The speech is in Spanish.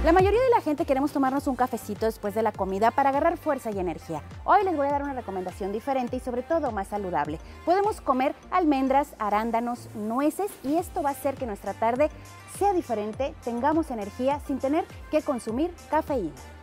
La mayoría de la gente queremos tomarnos un cafecito después de la comida para agarrar fuerza y energía. Hoy les voy a dar una recomendación diferente y sobre todo más saludable. Podemos comer almendras, arándanos, nueces y esto va a hacer que nuestra tarde sea diferente, tengamos energía sin tener que consumir cafeína.